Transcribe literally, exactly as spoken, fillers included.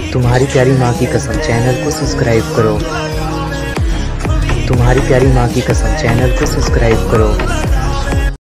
तुम्हारी प्यारी माँ की कसम चैनल को सब्सक्राइब करो। तुम्हारी प्यारी माँ की कसम चैनल को सब्सक्राइब करो।